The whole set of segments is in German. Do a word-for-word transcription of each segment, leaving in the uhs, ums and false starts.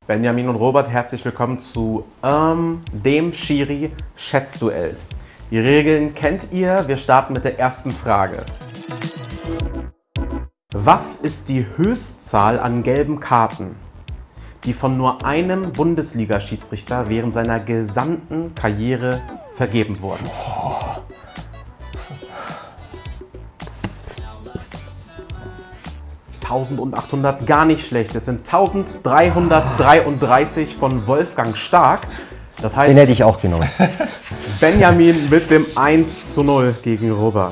Benjamin und Robert, herzlich willkommen zu ähm, dem Schiri-Schätzduell. Die Regeln kennt ihr, wir starten mit der ersten Frage. Was ist die Höchstzahl an gelben Karten, die von nur einem Bundesliga-Schiedsrichter während seiner gesamten Karriere vergeben wurden? eintausendachthundert, gar nicht schlecht. Es sind eintausenddreihundertdreiunddreißig von Wolfgang Stark. Das heißt, den hätte ich auch genommen. Benjamin mit dem eins zu null gegen Robert.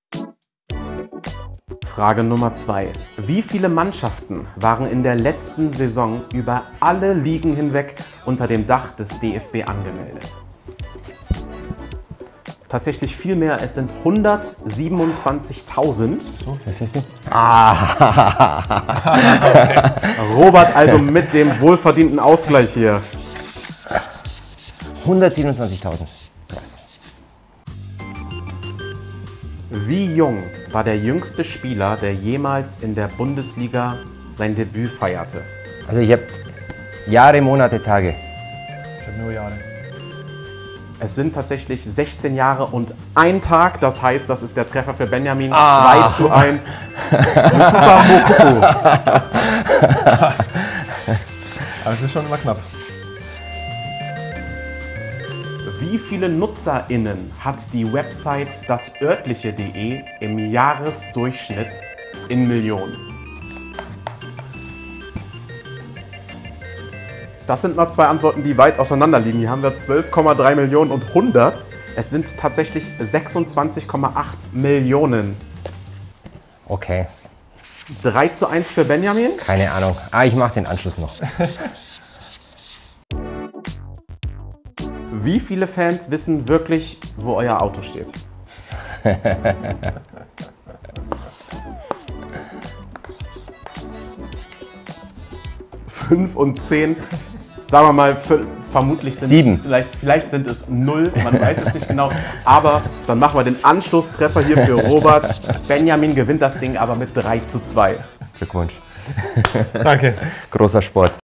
Frage Nummer zwei. Wie viele Mannschaften waren in der letzten Saison über alle Ligen hinweg unter dem Dach des D F B angemeldet? Tatsächlich viel mehr, es sind hundertsiebenundzwanzigtausend. Oh, ah. Robert also mit dem wohlverdienten Ausgleich hier. hundertsiebenundzwanzigtausend. Wie jung war der jüngste Spieler, der jemals in der Bundesliga sein Debüt feierte? Also ich habe Jahre, Monate, Tage. Ich habe nur Jahre. Es sind tatsächlich sechzehn Jahre und ein Tag. Das heißt, das ist der Treffer für Benjamin. Ah. zwei zu eins. Super Mokoko. Aber es ist schon immer knapp. Wie viele NutzerInnen hat die Website dasörtliche punkt de im Jahresdurchschnitt in Millionen? Das sind mal zwei Antworten, die weit auseinander liegen. Hier haben wir zwölf Komma drei Millionen und hundert. Es sind tatsächlich sechsundzwanzig Komma acht Millionen. Okay. drei zu eins für Benjamin. Keine Ahnung. Ah, ich mache den Anschluss noch. Wie viele Fans wissen wirklich, wo euer Auto steht? Fünf und zehn. Sagen wir mal, vermutlich sind Sieben. es, vielleicht, vielleicht sind es null, man weiß es nicht genau. Aber dann machen wir den Anschlusstreffer hier für Robert. Benjamin gewinnt das Ding aber mit drei zu zwei. Glückwunsch. Danke. Großer Sport.